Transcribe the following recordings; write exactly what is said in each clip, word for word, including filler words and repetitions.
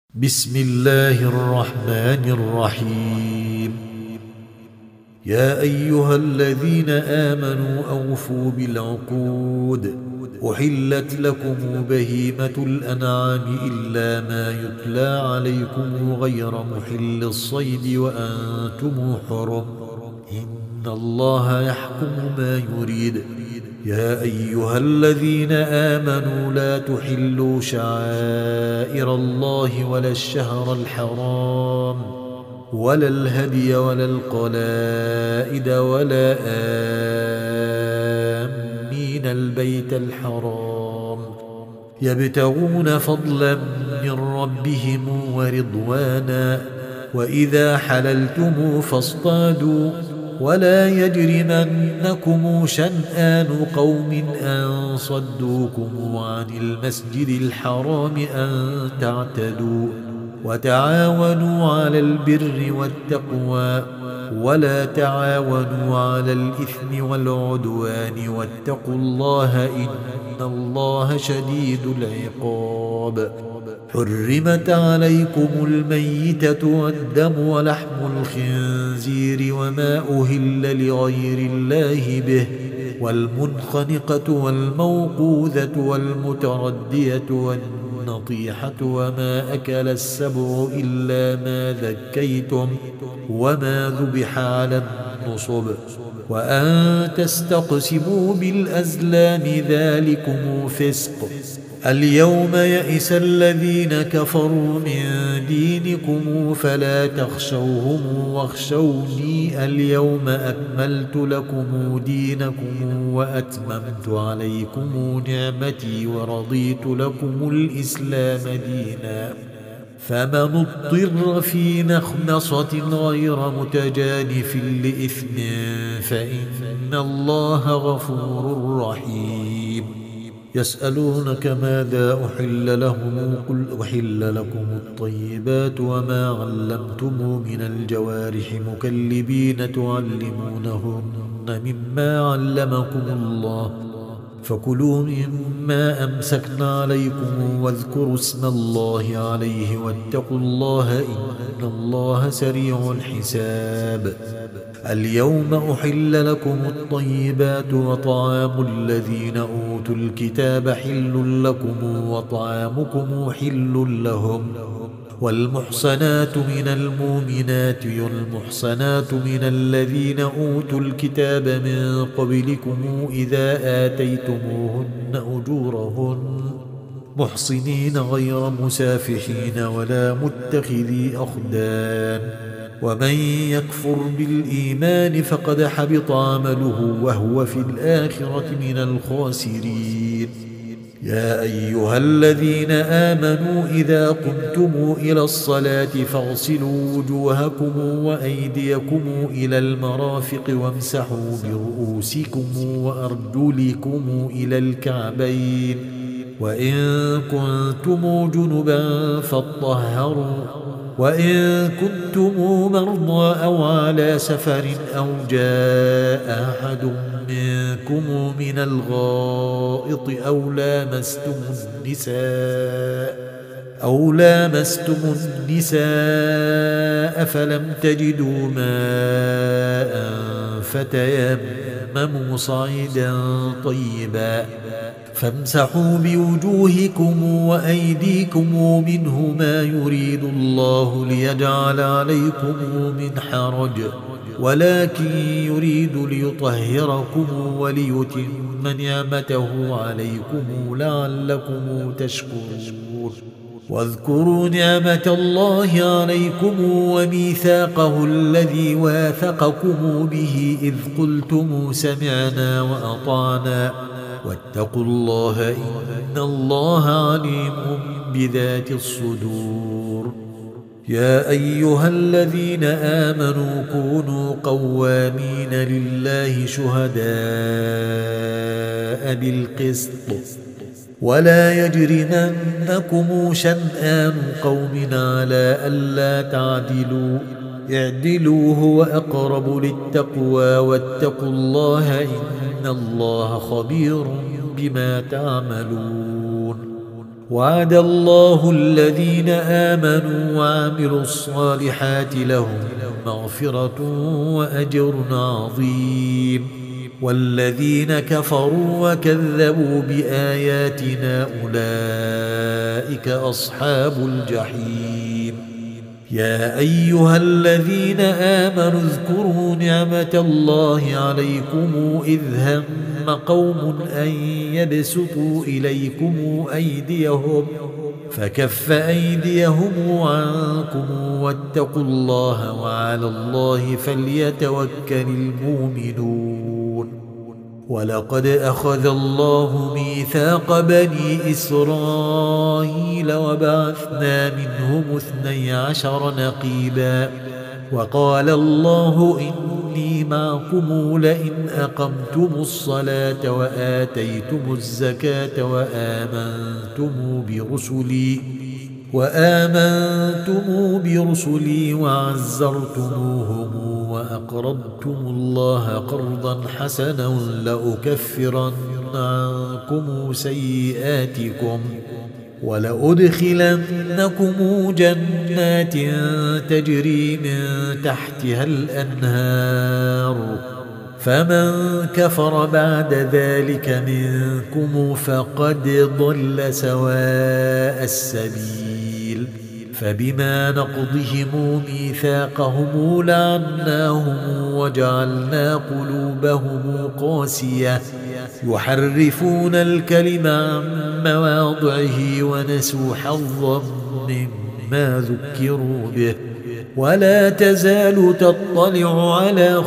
بسم الله الرحمن الرحيم. يا أيها الذين آمنوا أوفوا بالعقود. أحلت لكم بهيمة الأنعام إلا ما يتلى عليكم غير محل الصيد وأنتم حرم. إن الله يحكم ما يريد. يا أيها الذين آمنوا لا تحلوا شعائر الله ولا الشهر الحرام ولا الهدي ولا القلائد ولا آمين البيت الحرام يبتغون فضلا من ربهم ورضوانا. وإذا حللتم فاصطادوا ولا يجرمنكم شنآن قوم أن صدوكم عن المسجد الحرام أن تعتدوا. وتعاونوا على البر والتقوى ولا تعاونوا على الإثم والعدوان واتقوا الله إن الله شديد العقاب. حرمت عليكم الميتة والدم ولحم الخنزير وما أهل لغير الله به والمنخنقة والموقوذة والمتردية والنطيحة وما أكل السبع إلا ما ذكيتم وما ذبح على النصب وأن تستقسموا بالأزلام ذلكم فسق. اليوم يئس الذين كفروا من دينكم فلا تخشوهم واخشوني اليوم أكملت لكم دينكم وأتممت عليكم نعمتي ورضيت لكم الإسلام دينا. فمن اضطر في مخمصة غير متجانف لإثم فإن الله غفور رحيم. يسألونك ماذا أحل لهم قل أحل لكم الطيبات وما علمتم من الجوارح مكلبين تعلمونهن مما علمكم الله فكلوا مما أمسكنا عليكم واذكروا اسم الله عليه واتقوا الله إن الله سريع الحساب. اليوم أحل لكم الطيبات وطعام الذين أوتوا الكتاب حل لكم وطعامكم حل لهم. والمحصنات من المؤمنات والمحصنات من الذين أوتوا الكتاب من قبلكم إذا آتيتموهن أجورهن محصنين غير مسافحين ولا متخذي أخدان. ومن يكفر بالإيمان فقد حبط عمله وهو في الآخرة من الخاسرين. يا أيها الذين آمنوا إذا قمتم إلى الصلاة فاغسلوا وجوهكم وأيديكم إلى المرافق وامسحوا برؤوسكم وأرجلكم إلى الكعبين وإن كنتم جنبا فاطهروا وإن كنتم مرضى أو على سفر أو جاء أحد منكم من الغائط أو لامستم النساء أو لامستم النساء فلم تجدوا ماء فتيمموا صعيدا طيبا فامسحوا بوجوهكم وأيديكم منه ما يريد الله ليجعل عليكم من حرج ولكن يريد ليطهركم وليتم نعمته عليكم لعلكم تشكرون. واذكروا نعمة الله عليكم وميثاقه الذي واثقكم به إذ قلتم سمعنا وأطعنا واتقوا الله إن الله عليم بذات الصدور. يا أيها الذين آمنوا كونوا قوامين لله شهداء بالقسط ولا يجرمنكم شنآن قوم على ألا تعدلوا اعدلوا هو أقرب للتقوى واتقوا الله إن الله خبير بما تعملون. وعد الله الذين آمنوا وعملوا الصالحات لهم مغفرة وأجر عظيم، والذين كفروا وكذبوا بآياتنا أولئك أصحاب الجحيم. يا أيها الذين آمنوا اذكروا نعمة الله عليكم إذ هم قوم أن يبسطوا إليكم أيديهم فكف أيديهم عنكم واتقوا الله وعلى الله فليتوكل المؤمنون. ولقد أخذ الله ميثاق بني إسرائيل وبعثنا منهم اثني عشر نقيبا وقال الله إني معكم لئن أقمتم الصلاة وآتيتم الزكاة وآمنتم برسلي وآمنتم برسلي وعزرتموهم وأقرضتم الله قرضا حسنا لأكفرن عنكم سيئاتكم ولأدخلنكم جنات تجري من تحتها الأنهار فمن كفر بعد ذلك منكم فقد ضل سواء السبيل. فبما نقضهم ميثاقهم لعناهم وجعلنا قلوبهم قاسية يحرفون الكلم عن مواضعه ونسوا حظا مما ذكروا به. ولا تزال تطلع على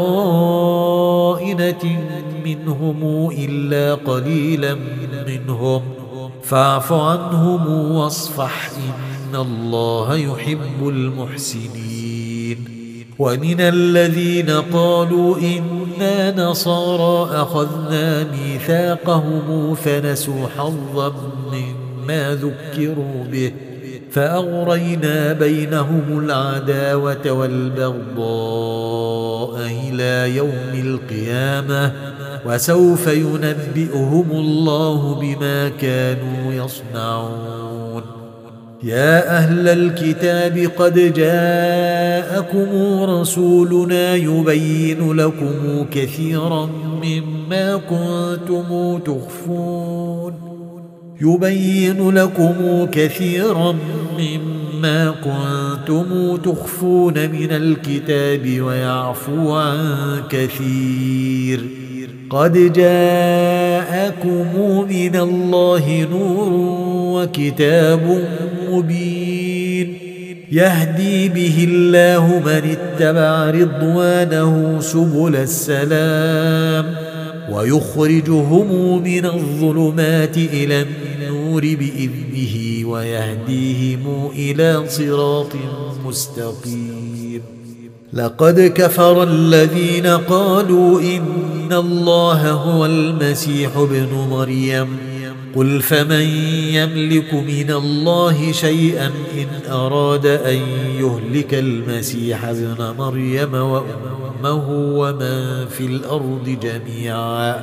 خائنة منهم إلا قليلا منهم فاعف عنهم واصفح إن الله يحب المحسنين. ومن الذين قالوا إنا نصارى أخذنا ميثاقهم فنسوا حظا مما ذكروا به فأغرينا بينهم العداوة والبغضاء إلى يوم القيامة وسوف ينبئهم الله بما كانوا يصنعون. يا أهل الكتاب قد جاءكم رسولنا يبين لكم كثيرا مما كنتم تخفون يبين لكم كثيرا مما كنتم تخفون من الكتاب ويعفو عن كثير. قد جاءكم من الله نور وكتاب مبين يهدي به الله من اتبع رضوانه سبل السلام ويخرجهم من الظلمات إلى النور بإذنه ويهديهم إلى صراط مستقيم. لقد كفر الذين قالوا إن الله هو المسيح ابن مريم قل فمن يملك من الله شيئا إن أراد أن يهلك المسيح ابن مريم وأمه ومن في الأرض جميعا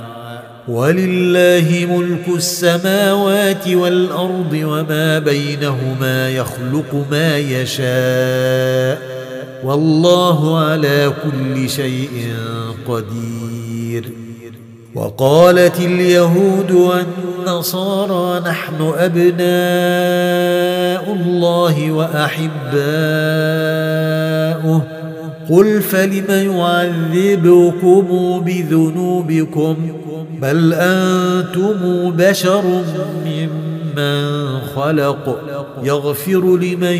ولله ملك السماوات والأرض وما بينهما يخلق ما يشاء والله على كل شيء قدير. وقالت اليهود والنصارى نحن أبناء الله وأحباؤه قل فلم يعذبكم بذنوبكم بل أنتم بشر ممن خلق يغفر لمن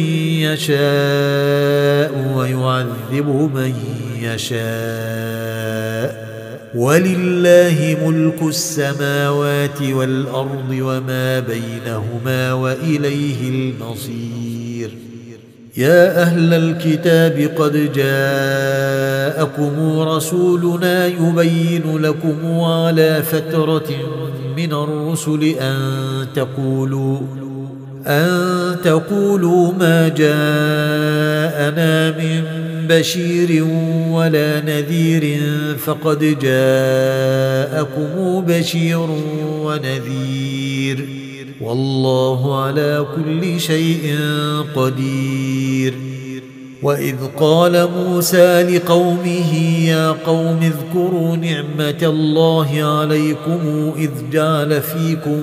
يشاء ويعذب من يشاء ولله ملك السماوات والأرض وما بينهما وإليه المصير. يا أهل الكتاب قد جاءكم رسولنا يبين لكم على فترة من الرسل أن تقولوا أن تقولوا ما جاءنا من بشير ولا نذير فقد جاءكم بشير ونذير والله على كل شيء قدير. وإذ قال موسى لقومه يا قوم اذكروا نعمة الله عليكم إذ جعل فيكم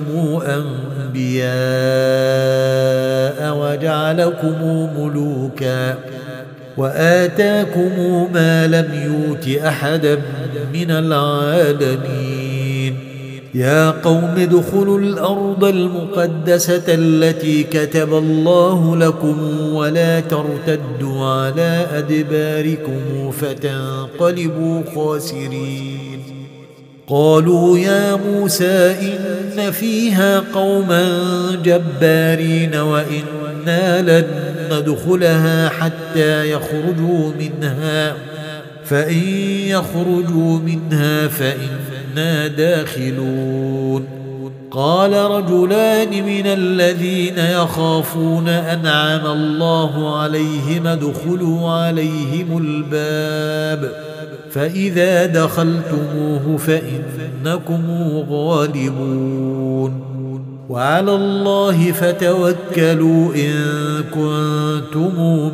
أنبياء وجعلكم ملوكا وآتاكم ما لم يؤت أحدا من العالمين. يا قوم ادخلوا الأرض المقدسة التي كتب الله لكم ولا ترتدوا على أدباركم فتنقلبوا خاسرين. قالوا يا موسى إن فيها قوما جبارين وإنا لن ندخلها حتى يخرجوا منها فإن يخرجوا منها فإنا داخلون. قال رجلان من الذين يخافون أنعم الله عليهم ادخلوا عليهم الباب فإذا دخلتموه فإنكم غالبون وعلى الله فتوكلوا إن كنتم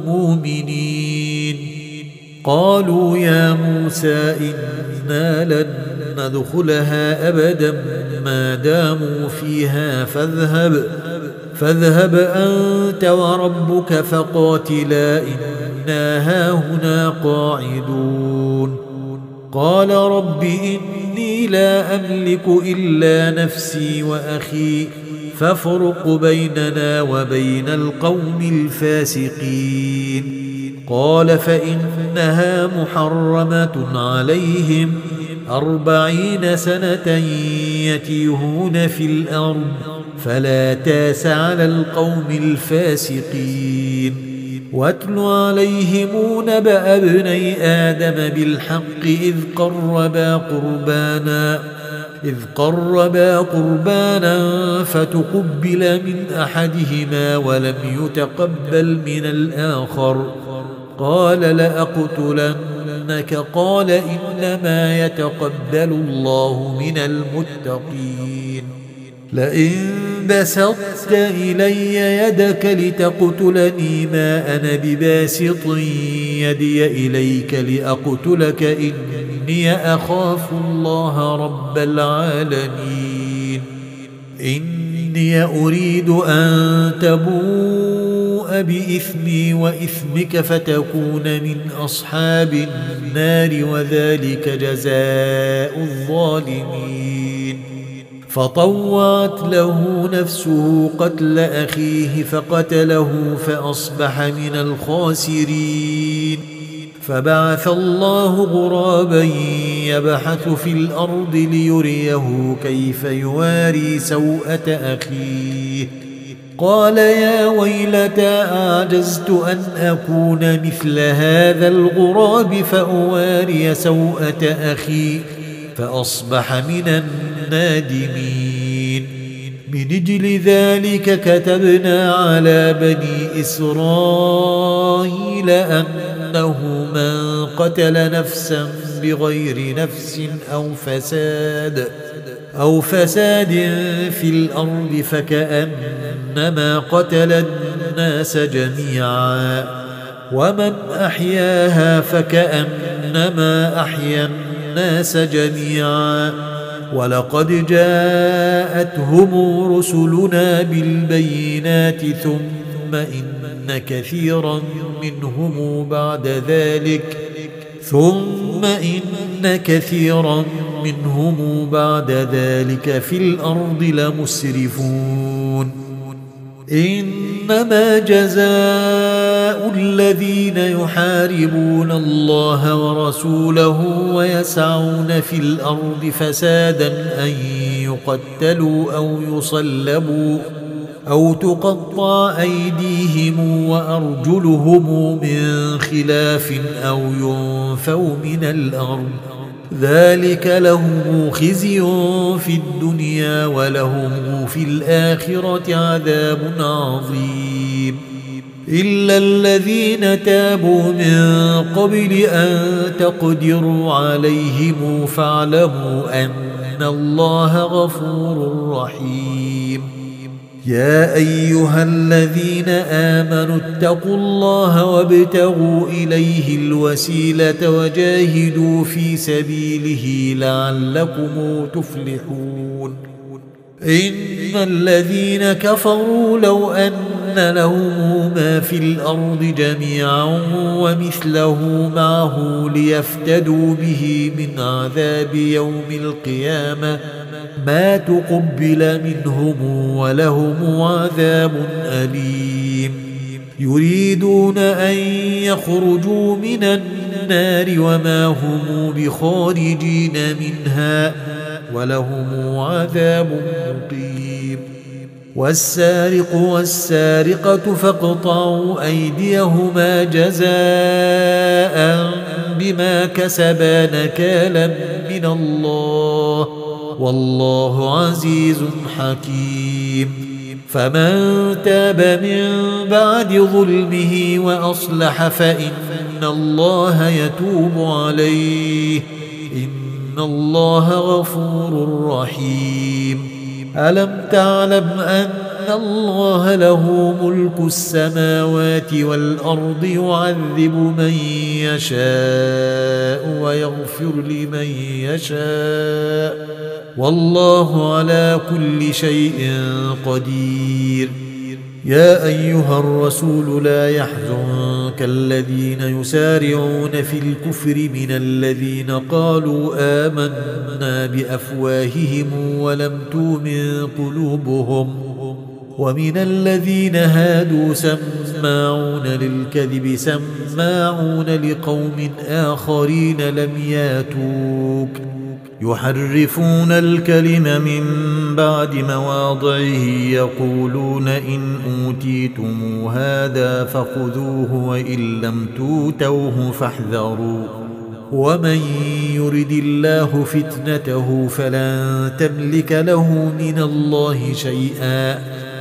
مؤمنين. قالوا يا موسى إنا لن ندخلها أبدا ما داموا فيها فاذهب فاذهب أنت وربك فقاتلا إنا هاهنا قاعدون. قال رب إني لا أملك إلا نفسي وأخي فافرق بيننا وبين القوم الفاسقين. قال فإنها محرمة عليهم أربعين سنة يتيهون في الأرض فلا تاس على القوم الفاسقين. واتل عليهم نبأ ابني آدم بالحق إذ قربا قربانا إذ قربا قربانا فتقبل من أحدهما ولم يتقبل من الآخر قال لأقتلنك قال إنما يتقبل الله من المتقين. لئن بسطت إلي يدك لتقتلني ما أنا بباسط يدي إليك لأقتلك إني أخاف الله رب العالمين. إني أريد أن تبوء بإثمي وإثمك فتكون من أصحاب النار وذلك جزاء الظالمين. فطوعت له نفسه قتل أخيه فقتله فأصبح من الخاسرين. فبعث الله غرابا يبحث في الأرض ليريه كيف يواري سوءة أخيه قال يا ويلتى أعجزت أن أكون مثل هذا الغراب فأواري سوءة أخي فأصبح من النادمين. من أجل ذلك كتبنا على بني إسرائيل أنه من قتل نفسا بغير نفس أو فساد أو فساد في الأرض فكأنما قتل الناس جميعا ومن أحياها فكأنما أحيا الناس جميعا. ولقد جاءتهم رسلنا بالبينات ثم إن كثيرا منهم بعد ذلك ثم إن كثيرا منهم بعد ذلك في الأرض لمسرفون. إنما جزاء الذين يحاربون الله ورسوله ويسعون في الأرض فسادا أن يقتلوا أو يصلبوا أو تقطع أيديهم وأرجلهم من خلاف أو ينفوا من الأرض ذلك لهم خزي في الدنيا ولهم في الآخرة عذاب عظيم. إلا الذين تابوا من قبل أن تقدروا عليهم فاعلموا أن الله غفور رحيم. يا أيها الذين آمنوا اتقوا الله وابتغوا إليه الوسيلة وجاهدوا في سبيله لعلكم تفلحون إن الذين كفروا لو أن لهم ما في الأرض جميعا ومثله معه ليفتدوا به من عذاب يوم القيامة ما تقبل منهم ولهم عذاب أليم يريدون أن يخرجوا من النار وما هم بخارجين منها ولهم عذاب مقيم والسارق والسارقة فاقطعوا أيديهما جزاء بما كسبا نكالا من الله والله عزيز حكيم فمن تاب من بعد ظلمه وأصلح فإن الله يتوب عليه إن الله غفور رحيم ألم تعلم أن الله له ملك السماوات والأرض يعذب من يشاء ويغفر لمن يشاء والله على كل شيء قدير يا أيها الرسول لا يحزنك الذين يسارعون في الكفر من الذين قالوا آمنا بأفواههم ولم تؤمن قلوبهم ومن الذين هادوا سماعون للكذب سماعون لقوم آخرين لم ياتوك يحرفون الكلم من بعد مواضعه يقولون إن أوتيتم هذا فخذوه وإن لم توتوه فاحذروا ومن يرد الله فتنته فلن تملك له من الله شيئا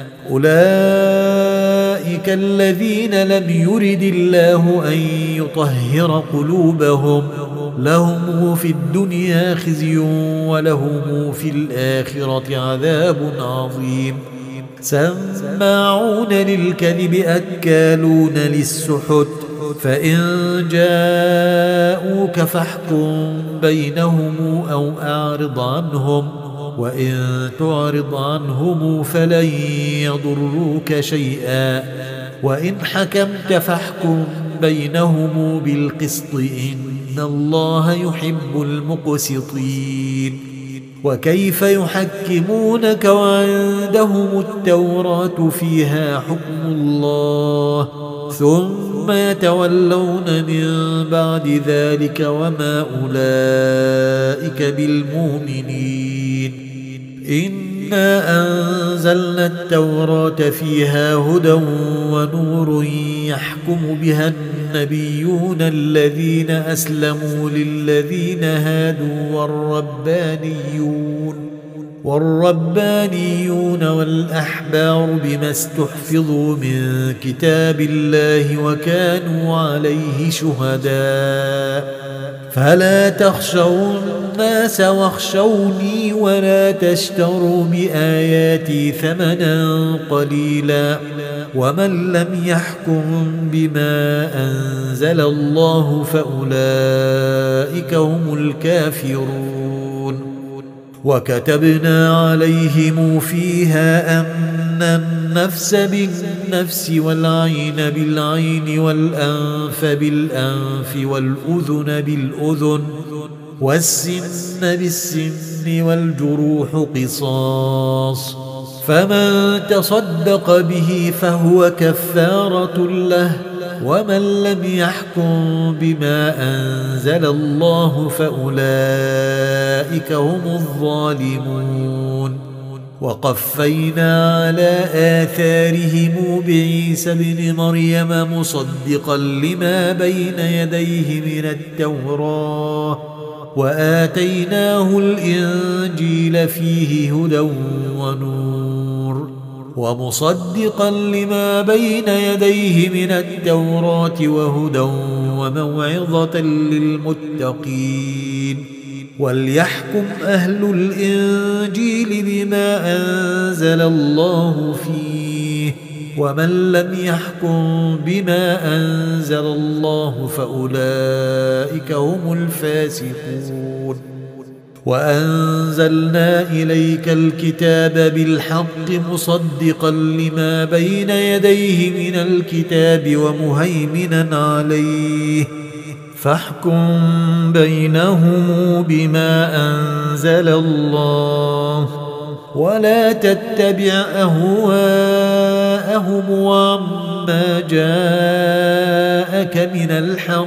أولئك الذين لم يرد الله أن يطهر قلوبهم لهم في الدنيا خزي ولهم في الآخرة عذاب عظيم سماعون للكذب أكالون للسحت فإن جاءوك فاحكم بينهم أو أعرض عنهم وإن تعرض عنهم فلن يضروك شيئا وإن حكمت فاحكم بينهم بالقسط إن الله يحب المقسطين وكيف يحكمونك وعندهم التوراة فيها حكم الله ثم يتولون من بعد ذلك وما أولئك بالمؤمنين إنا أنزلنا التوراة فيها هدى ونور يحكم بها النبيون الذين أسلموا للذين هادوا والربانيون والربانيون والأحبار بما استحفظوا من كتاب الله وكانوا عليه شهداء فلا تخشوا الناس واخشوني ولا تشتروا بآياتي ثمنا قليلا ومن لم يحكم بما أنزل الله فأولئك هم الكافرون وكتبنا عليهم فيها أن النفس بالنفس والعين بالعين والأنف بالأنف والأذن بالأذن والسن بالسن والجروح قصاص فمن تصدق به فهو كفارة له ومن لم يحكم بما أنزل الله فأولئك هم الظالمون وقفينا على آثارهم بعيسى ابن مريم مصدقا لما بين يديه من التوراة وآتيناه الإنجيل فيه هدى ونور ومصدقا لما بين يديه من التوراة وهدى وموعظة للمتقين وليحكم أهل الإنجيل بما أنزل الله فيه ومن لم يحكم بما أنزل الله فأولئك هم الفاسقون وأنزلنا إليك الكتاب بالحق مصدقا لما بين يديه من الكتاب ومهيمنا عليه فاحكم بينهم بما أنزل الله ولا تتبع أهواءهم عما جاءك من الحق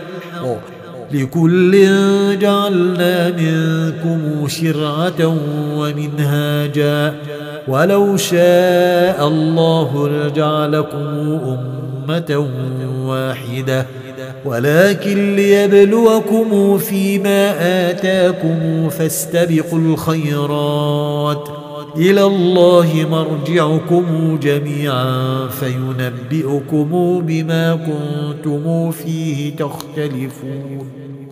لكل جعلنا منكم شرعة ومنهاجا ولو شاء الله لجعلكم أمة واحدة ولكن ليبلوكم فيما آتاكم فاستبقوا الخيرات إلى الله مرجعكم جميعا فينبئكم بما كنتم فيه تختلفون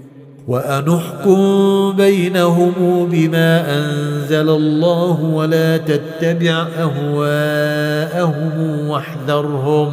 وأنحكم بينهم بما أنزل الله ولا تتبع أهواءهم واحذرهم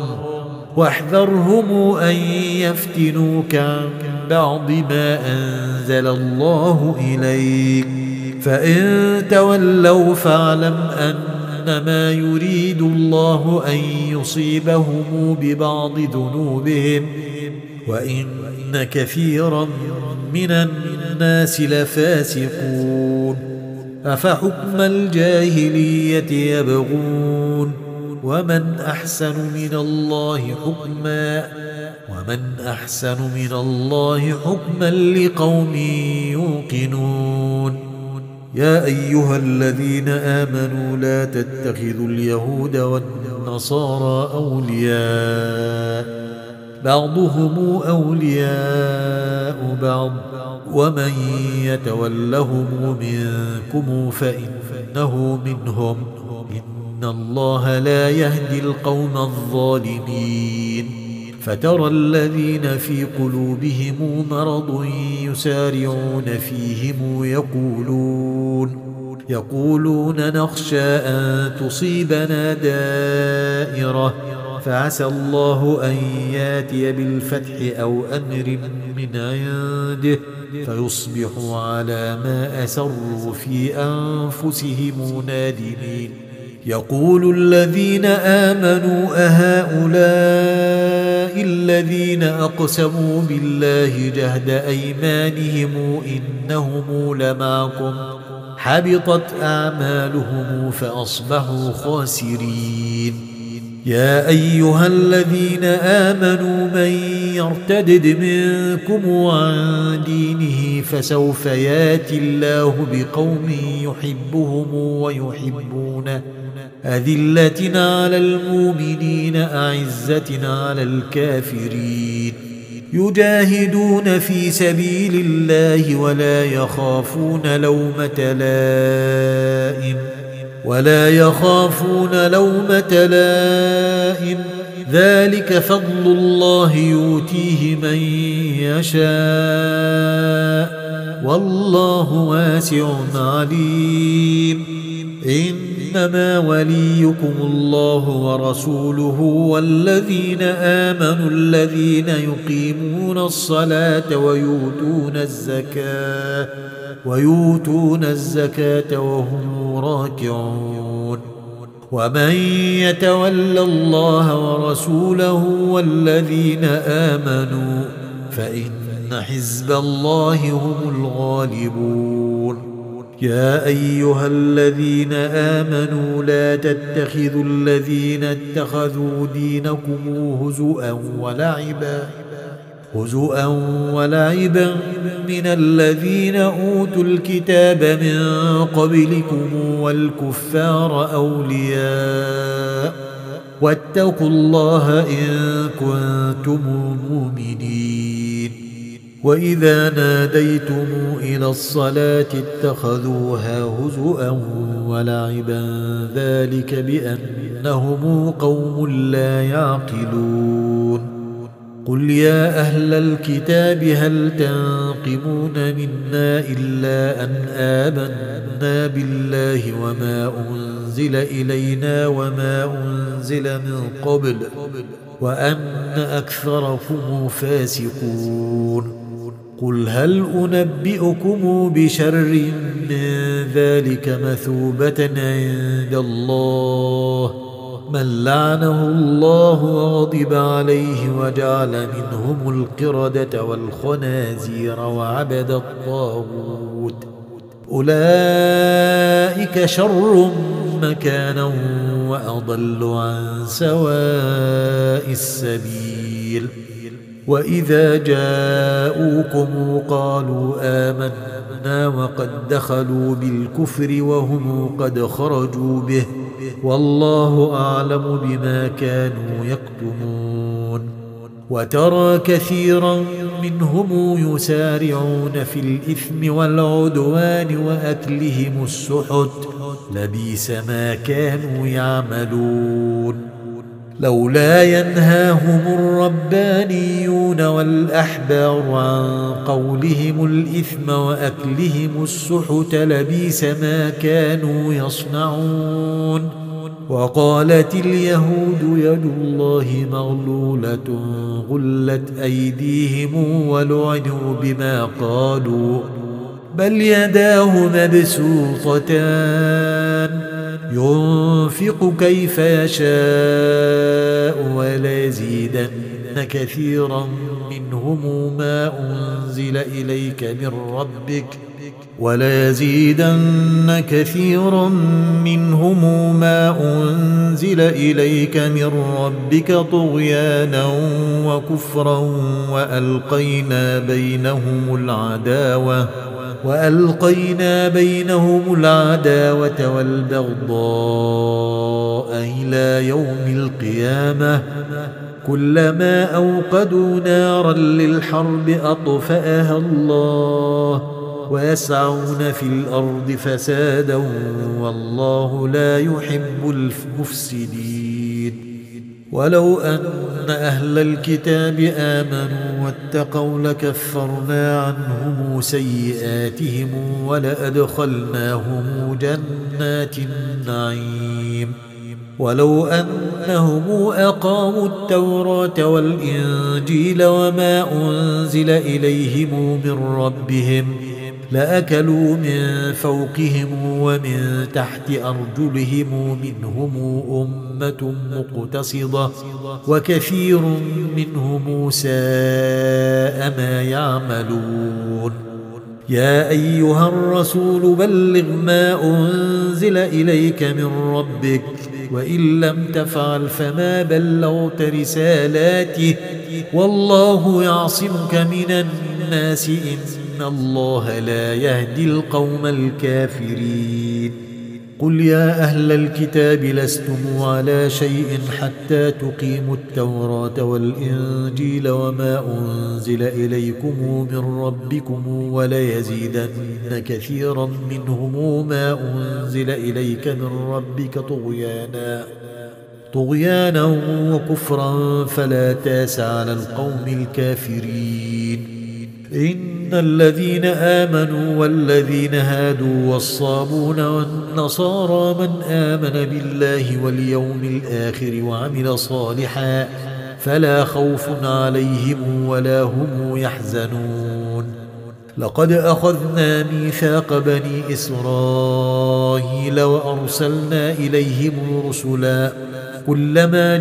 واحذرهم أن يفتنوك عن بعض ما أنزل الله إليك فإن تولوا فاعلم أنما يريد الله أن يصيبهم ببعض ذنوبهم وإن كثيرا من الناس لفاسقون أفحكم الجاهلية يبغون ومن أحسن من الله حكما ومن أحسن من الله حكما لقوم يوقنون يا أيها الذين آمنوا لا تتخذوا اليهود والنصارى أولياء بعضهم أولياء بعض ومن يتولهم منكم فإنه منهم إن الله لا يهدي القوم الظالمين فترى الذين في قلوبهم مرض يسارعون فيهم يقولون يقولون نخشى أن تصيبنا دائرة فعسى الله أن ياتي بالفتح أو أمر من عنده فيصبحوا على ما أسروا في أنفسهم نادمين يقول الذين آمنوا أهؤلاء الذين أقسموا بالله جهد أيمانهم إنهم لمعكم حبطت أعمالهم فأصبحوا خاسرين يا أيها الذين آمنوا من يرتدد منكم عن دينه فسوف ياتي الله بقوم يحبهم ويحبونه أذلة على المؤمنين أعزة على الكافرين يجاهدون في سبيل الله ولا يخافون لومة لائم ولا يخافون لومة لائم ذلك فضل الله يؤتيه من يشاء والله واسع عليم إنما وليكم الله ورسوله والذين آمنوا الذين يقيمون الصلاة ويؤتون الزكاة ويؤتون الزكاة وهم راكعون ومن يتول الله ورسوله والذين آمنوا فإن حزب الله هم الغالبون يا أيها الذين آمنوا لا تتخذوا الذين اتخذوا دينكم هزؤا ولعبا هزؤا ولعبا من الذين أوتوا الكتاب من قبلكم والكفار أولياء واتقوا الله إن كنتم مؤمنين وإذا ناديتم إلى الصلاة اتخذوها هزؤا ولعبا ذلك بأنهم قوم لا يعقلون قل يا أهل الكتاب هل تنقمون منا إلا أن آمنا بالله وما أنزل إلينا وما أنزل من قبل وأن أكثركم فاسقون. قل هل أنبئكم بشر من ذلك مثوبة عند الله من لعنه الله وغضب عليه وجعل منهم القردة والخنازير وعبد الطاغوت أولئك شر مكانا وأضل عن سواء السبيل. وإذا جاءوكم قالوا آمنا وقد دخلوا بالكفر وهم قد خرجوا به والله أعلم بما كانوا يكتمون. وترى كثيرا منهم يسارعون في الإثم والعدوان وأكلهم السحت لبئس ما كانوا يعملون. لولا ينهاهم الربانيون والأحبار عن قولهم الإثم وأكلهم السحت لبئس ما كانوا يصنعون. وقالت اليهود يد الله مغلولة غلت أيديهم ولعنوا بما قالوا بل يداه مبسوطتان ينفق كيف يشاء وليزيدن كثيرا منهم ما أنزل إليك من ربك وليزيدن كثيرا منهم ما أنزل إليك من ربك طغيانا وكفرا وألقينا بينهم العداوة وألقينا بينهم العداوة والبغضاء إلى يوم القيامة كلما أوقدوا نارا للحرب أطفأها الله ويسعون في الأرض فسادا والله لا يحب المفسدين. ولو أن أهل الكتاب آمنوا واتقوا لكفرنا عنهم سيئاتهم ولأدخلناهم جنات النعيم. ولو أنهم أقاموا التوراة والإنجيل وما أنزل إليهم من ربهم لأكلوا من فوقهم ومن تحت أرجلهم منهم أمة مقتصدة وكثير منهم ساء ما يعملون. يا أيها الرسول بلغ ما أنزل إليك من ربك وإن لم تفعل فما بلغت رسالاته والله يعصمك من الناس إن الله لا يهدي القوم الكافرين. قل يا أهل الكتاب لستم على شيء حتى تقيموا التوراة والإنجيل وما أنزل إليكم من ربكم وليزيدن كثيرا منهم ما أنزل إليك من ربك طغيانا طغيانا وكفرا فلا تاس على القوم الكافرين. إن الذين آمنوا والذين هادوا والصابون والنصارى من آمن بالله واليوم الآخر وعمل صالحا فلا خوف عليهم ولا هم يحزنون. لقد أخذنا ميثاق بني إسرائيل وأرسلنا إليهم رسلا كلما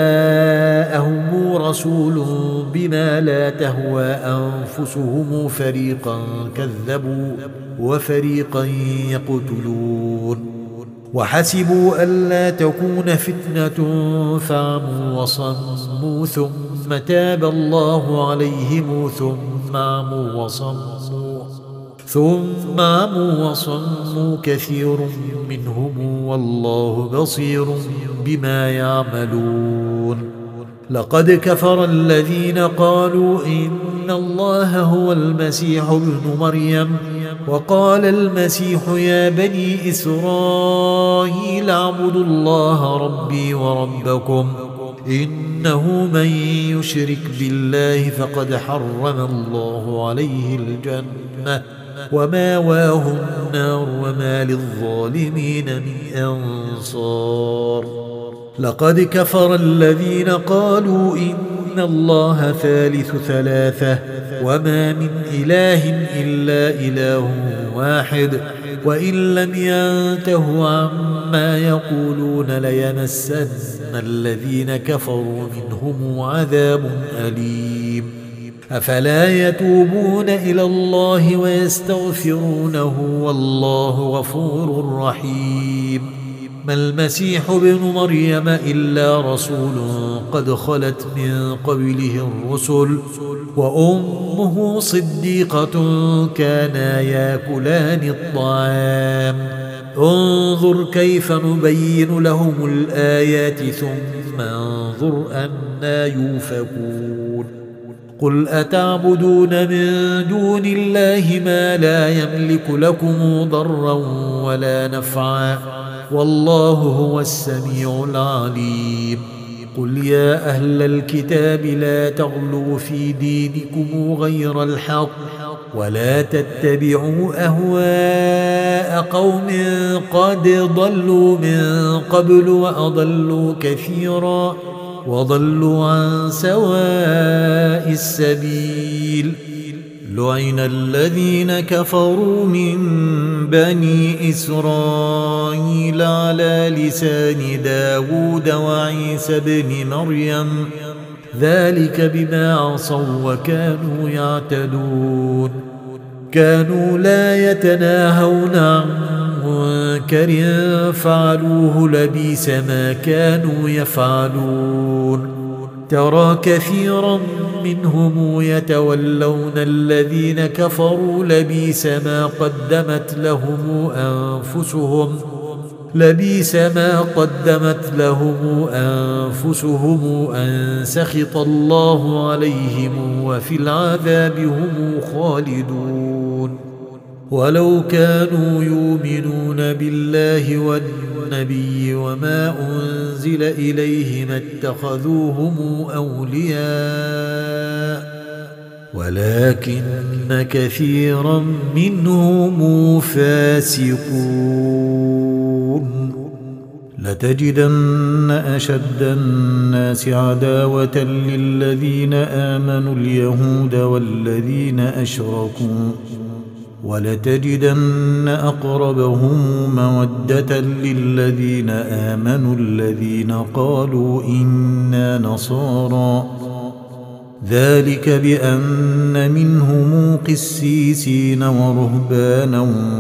جاءهم رسول بما لا تهوى أنفسهم فريقا كذبوا وفريقا يقتلون. وحسبوا ألا تكون فتنة فعموا وصموا ثم تاب الله عليهم ثم عموا وصموا ثم عموا وصموا كثير منهم والله بصير بما يعملون. لقد كفر الذين قالوا إن الله هو المسيح ابن مريم وقال المسيح يا بني إسرائيل اعبدوا الله ربي وربكم إنه من يشرك بالله فقد حرم الله عليه الجنة وماواه النار وما للظالمين من أنصار. لقد كفر الذين قالوا إن الله ثالث ثلاثة وما من إله إلا إله واحد وإن لم ينتهوا عما يقولون ليمسن الذين كفروا منهم عذاب أليم. أفلا يتوبون إلى الله ويستغفرونه والله غفور رحيم. ما المسيح ابن مريم إلا رسول قد خلت من قبله الرسل وأمه صديقة كانا ياكلان الطعام. انظر كيف نبين لهم الآيات ثم انظر أنى يؤفكون. قل أتعبدون من دون الله ما لا يملك لكم ضرا ولا نفعا والله هو السميع العليم. قل يا أهل الكتاب لا تغلوا في دينكم غير الحق ولا تتبعوا أهواء قوم قد ضلوا من قبل وأضلوا كثيرا وضلوا عن سواء السبيل. لعن الذين كفروا من بني إسرائيل على لسان داود وعيسى بن مريم ذلك بما عصوا وكانوا يعتدون. كانوا لا يتناهون عن منكر فعلوه لبئس ما كانوا يفعلون. ترى كثيرا منهم يتولون الذين كفروا لبئس ما قدمت لهم أنفسهم لبئس ما قدمت لهم أنفسهم أن سخط الله عليهم وفي العذاب هم خالدون. ولو كانوا يؤمنون بالله والنبي وما أنزل إليه ما اتخذوهم أولياء ولكن كثيرا منهم فاسقون. لتجدن أشد الناس عداوة للذين آمنوا اليهود والذين أشركوا ولتجدن أقربهم مودة للذين آمنوا الذين قالوا إنا نصارى ذلك بأن منهم قسيسين ورهبانا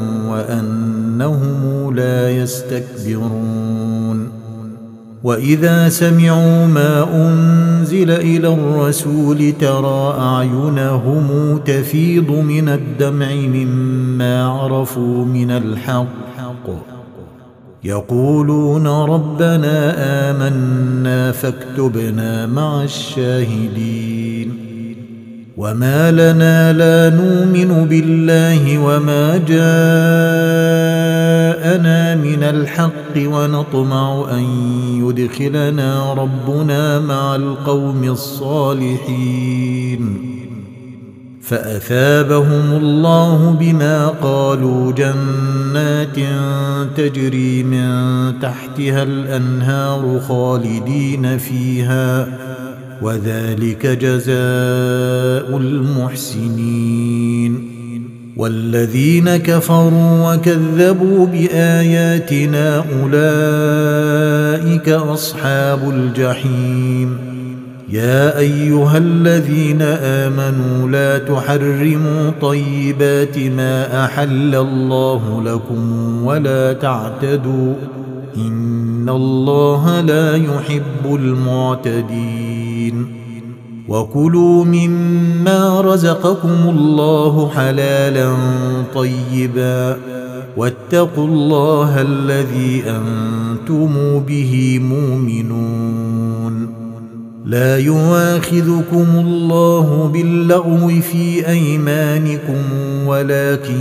وأنهم لا يستكبرون. وإذا سمعوا ما أنزل إلى الرسول ترى أعينهم تفيض من الدمع مما عرفوا من الحق يقولون ربنا آمنا فاكتبنا مع الشاهدين. وما لنا لا نؤمن بالله وما جاءنا من الحق ونطمع أن يدخلنا ربنا مع القوم الصالحين. فأثابهم الله بما قالوا جنات تجري من تحتها الأنهار خالدين فيها وذلك جزاء المحسنين. والذين كفروا وكذبوا بآياتنا أولئك أصحاب الجحيم. يا أيها الذين آمنوا لا تحرموا طيبات ما أحل الله لكم ولا تعتدوا إن الله لا يحب المعتدين. وكلوا مما رزقكم الله حلالا طيبا واتقوا الله الذي أنتم به مؤمنون. لا يؤاخذكم الله باللغو في أيمانكم ولكن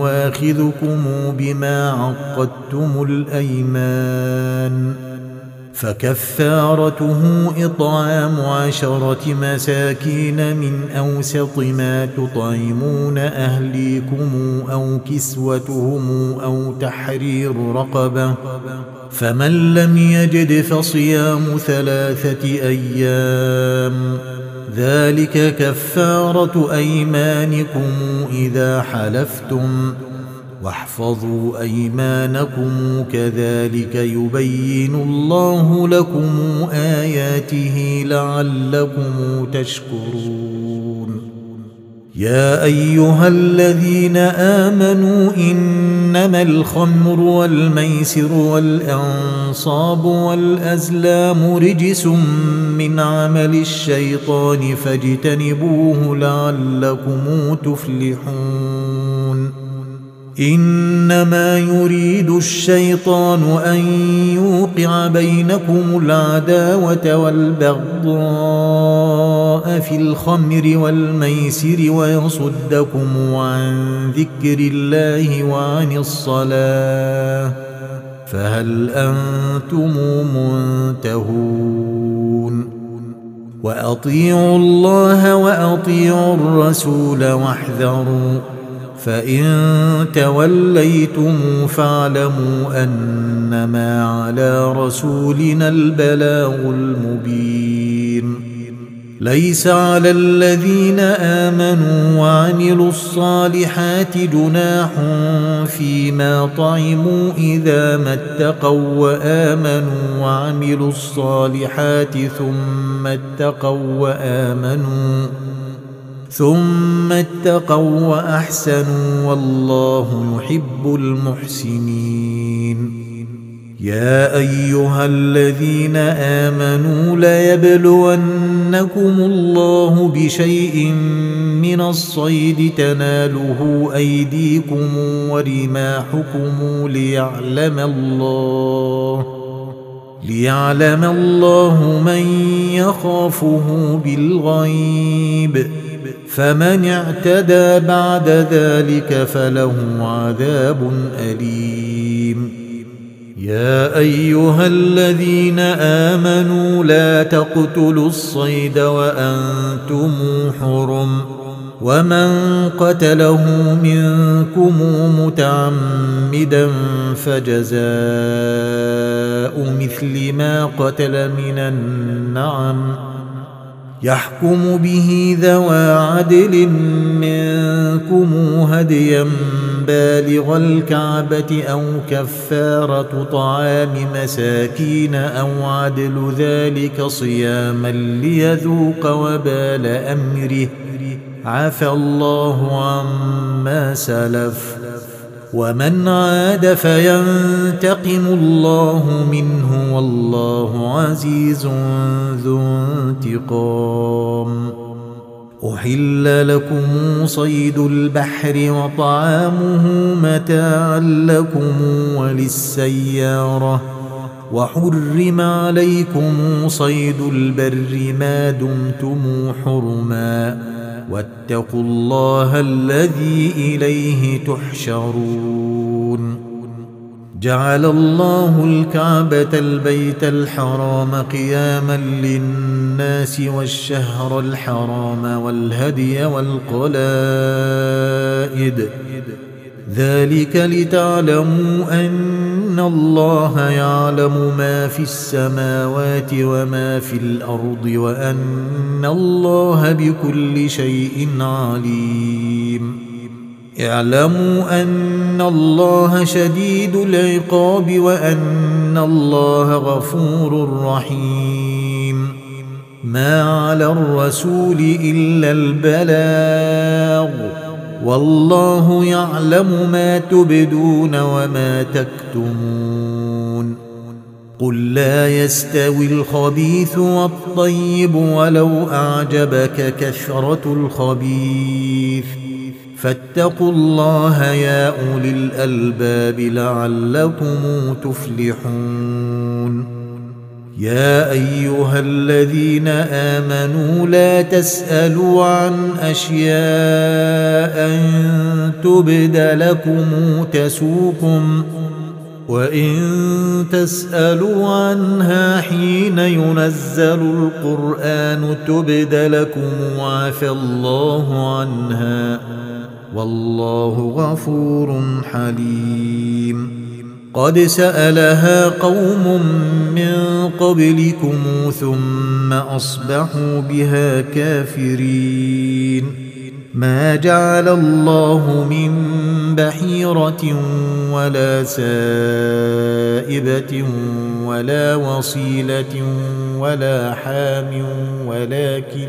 يؤاخذكم بما عقدتم الأيمان فكفارته إطعام عشرة مساكين من أوسط ما تطعمون أهليكم أو كسوتهم أو تحرير رقبة، فمن لم يجد فصيام ثلاثة أيام، ذلك كفارة أيمانكم إذا حلفتم، واحفظوا أيمانكم كذلك يبين الله لكم آياته لعلكم تشكرون. يا أيها الذين آمنوا إنما الخمر والميسر والأنصاب والأزلام رجس من عمل الشيطان فاجتنبوه لعلكم تفلحون. إنما يريد الشيطان أن يوقع بينكم العداوة والبغضاء في الخمر والميسر ويصدكم عن ذكر الله وعن الصلاة، فهل أنتم منتهون؟ وأطيعوا الله وأطيعوا الرسول واحذروا، فإن توليتم فاعلموا أنما على رسولنا البلاغ المبين. ليس على الذين آمنوا وعملوا الصالحات جناح فيما طعموا إذا ما اتقوا وآمنوا وعملوا الصالحات ثم اتقوا وآمنوا ثم اتقوا وأحسنوا والله يحب المحسنين. يا أيها الذين آمنوا ليبلونكم الله بشيء من الصيد تناله أيديكم ورماحكم ليعلم الله ليعلم الله من يخافه بالغيب، فمن اعتدى بعد ذلك فله عذاب أليم. يا أيها الذين آمنوا لا تقتلوا الصيد وأنتم حرم، ومن قتله منكم متعمدا فجزاء مثل ما قتل من النعم، يحكم به ذوى عدل منكم هديا بالغ الكعبة أو كفارة طعام مساكين أو عدل ذلك صياما ليذوق وبال أمره، عفى الله عما سلف، ومن عاد فينتقم الله منه والله عزيز ذو انتقام. أحل لكم صيد البحر وطعامه متاعا لكم وللسيارة، وحرم عليكم صيد البر ما دمتم حرما، واتقوا الله الذي إليه تحشرون. جعل الله الكعبة البيت الحرام قياما للناس والشهر الحرام والهدي والقلائد، ذلك لتعلموا أن الله يعلم ما في السماوات وما في الأرض وأن الله بكل شيء عليم. اعلموا أن الله شديد العقاب وأن الله غفور رحيم. ما على الرسول إلا البلاغ، والله يعلم ما تبدون وما تكتمون. قل لا يستوي الخبيث والطيب ولو أعجبك كثرة الخبيث، فاتقوا الله يا أولي الألباب لعلكم تفلحون. يا أيها الذين آمنوا لا تسألوا عن أشياء تبد لكم تسوكم، وإن تسألوا عنها حين ينزل القرآن تبد لكم وعفى الله عنها والله غفور حليم. قد سألها قوم من قبلكم ثم أصبحوا بها كافرين. ما جعل الله من بحيرة ولا سائبة ولا وصيلة ولا حام ولكن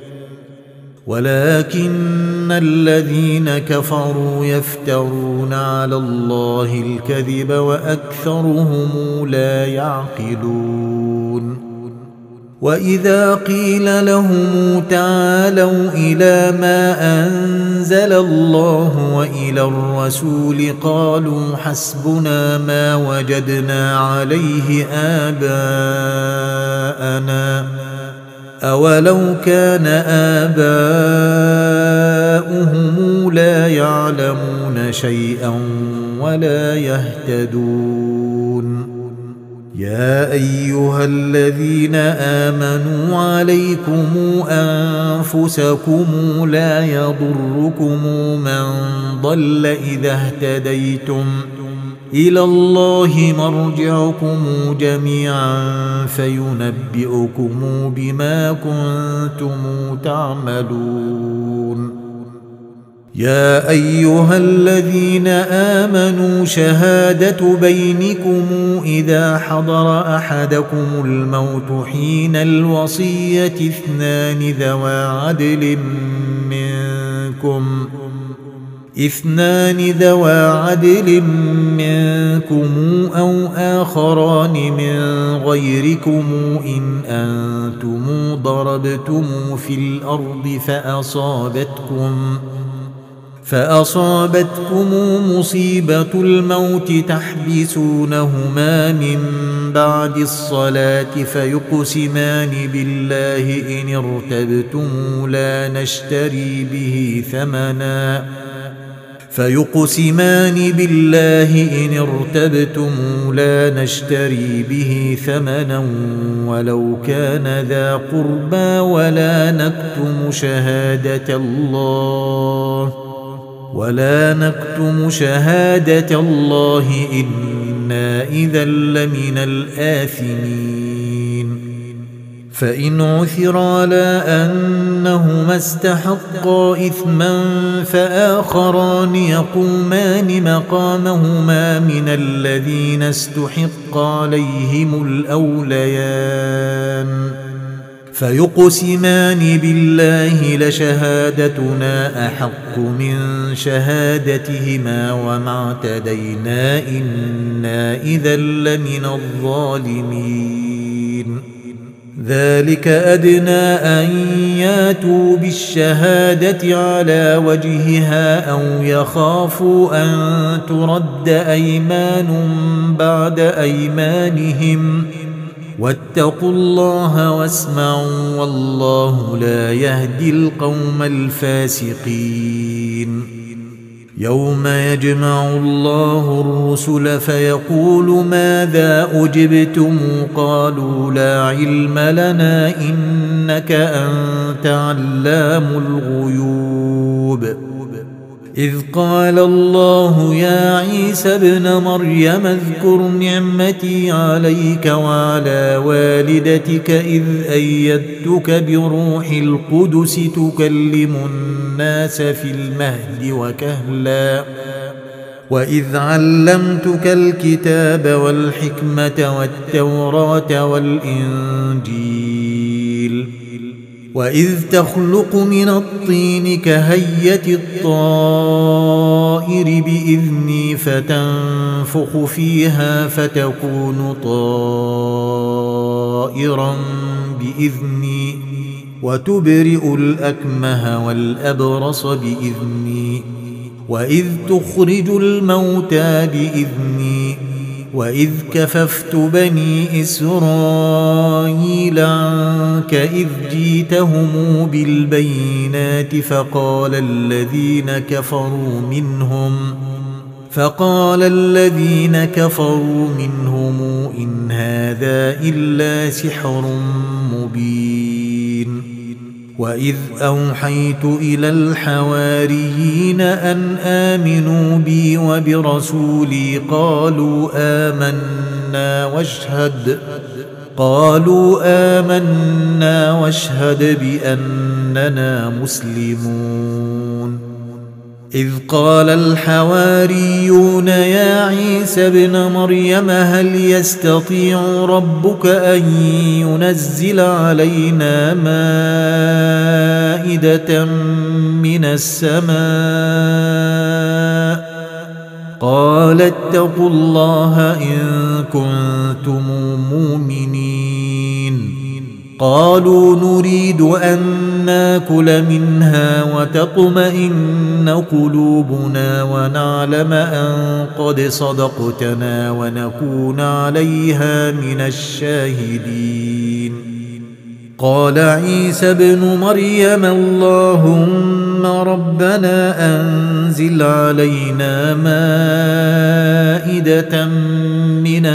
ولكن الذين كفروا يفترون على الله الكذب وأكثرهم لا يعقلون. وإذا قيل لهم تعالوا إلى ما أنزل الله وإلى الرسول قالوا حسبنا ما وجدنا عليه آباءنا أولو كان آباؤهم لا يعلمون شيئا ولا يهتدون. يا أيها الذين آمنوا عليكم أنفسكم لا يضركم من ضل إذا اهتديتم إلى الله مرجعكم جميعا فينبئكم بما كنتم تعملون. يا أيها الذين آمنوا شهادة بينكم إذا حضر أحدكم الموت حين الوصية اثنان ذوى عدل منكم اثنان ذوى عدل منكم أو آخران من غيركم إن أنتم ضربتم في الأرض فأصابتكم فأصابتكم مصيبة الموت تحبسونهما من بعد الصلاة فيقسمان بالله إن ارتبتم لا نشتري به ثمنا فيقسمان بالله إن ارتبتم لا نشتري به ثمنا ولو كان ذا قربى ولا نكتم شهادة الله ولا نكتم شهادة الله إنا إذا لمن الآثمين. فإن عثر على أنهما استحقا إثما فآخران يقومان مقامهما من الذين استحق عليهم الأوليان فيقسمان بالله لشهادتنا أحق من شهادتهما وما اعتدينا إنا إذا لمن الظالمين. ذلك أدنى أن ياتوا بالشهادة على وجهها أو يخافوا أن ترد أيمان بعد أيمانهم واتقوا الله واسمعوا والله لا يهدي القوم الفاسقين. يوم يجمع الله الرسل فيقول ماذا أجبتم قالوا لا علم لنا إنك أنت علام الغيوب. إذ قال الله يا عيسى ابن مريم اذكر نعمتي عليك وعلى والدتك إذ أيدتك بروح القدس تكلم الناس في المهد وكهلا وإذ علمتك الكتاب والحكمة والتوراة والإنجيل وإذ تخلق من الطين كهيئة الطائر بإذني فتنفخ فيها فتكون طائرا بإذني وتبرئ الأكمه والأبرص بإذني وإذ تخرج الموتى بإذني وإذ كففت بني إسرائيل عنك إذ جيتهم بالبينات فقال الذين كفروا منهم فقال الذين كفروا منهم إن هذا إلا سحر مبين وإذ أوحيت إلى الحواريين أن آمنوا بي وبرسولي قالوا آمنا واشهد قالوا آمنا واشهد بأننا مسلمون إذ قال الحواريون يا عيسى ابن مريم هل يستطيع ربك أن ينزل علينا مائدة من السماء قال اتقوا الله إن كنتم مؤمنين قالوا نريد أن ناكل منها وتطمئن قلوبنا ونعلم أن قد صدقتنا ونكون عليها من الشاهدين قال عيسى ابن مريم اللهم ربنا أنزل علينا مائدة من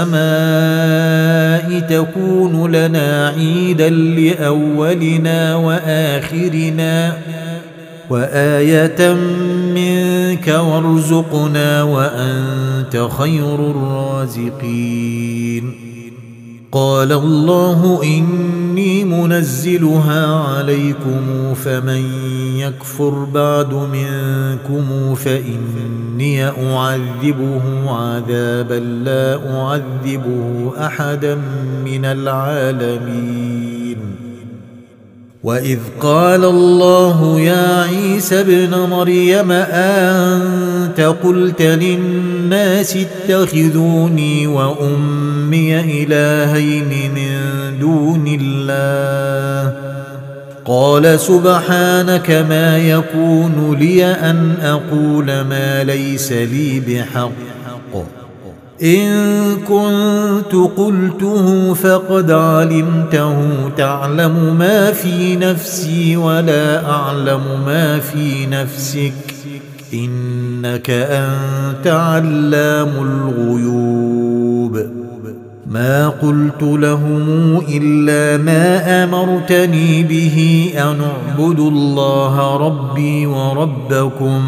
السماء تكون لنا عيدا لأولنا وآخرنا وآية منك وارزقنا وأنت خير الرازقين قال الله إني منزلها عليكم فمن يكفر بعد منكم فإني أعذبه عذابا لا أعذبه أحدا من العالمين وإذ قال الله يا عيسى ابن مريم أنت قلت للناس اتخذوني وأمي إلهين من دون الله قال سبحانك ما يكون لي أن أقول ما ليس لي بحق إن كنت قلته فقد علمته تعلم ما في نفسي ولا أعلم ما في نفسك إنك أنت علام الغيوب ما قلت لهم إلا ما أمرتني به أن اعبدوا الله ربي وربكم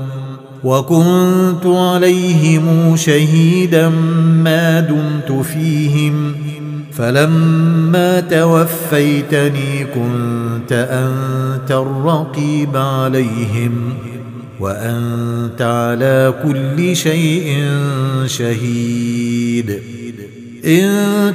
وكنت عليهم شهيدا ما دمت فيهم فلما توفيتني كنت أنت الرقيب عليهم وأنت على كل شيء شهيد إن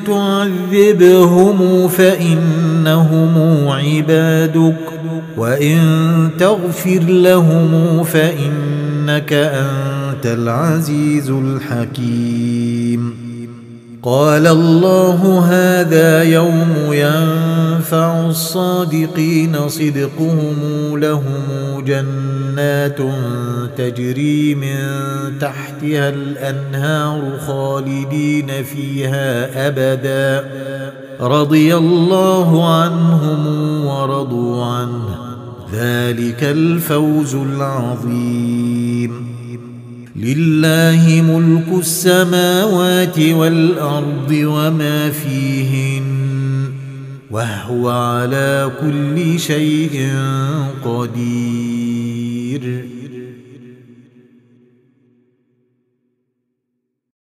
تعذبهم فإنهم عبادك وإن تغفر لهم فإنك أنت العزيز الحكيم قال الله هذا يوم ينفع الصادقين صدقهم لهم جنات تجري من تحتها الأنهار خالدين فيها أبدا رضي الله عنهم ورضوا عنه ذلك الفوز العظيم لله ملك السماوات والأرض وما فيهن وهو على كل شيء قدير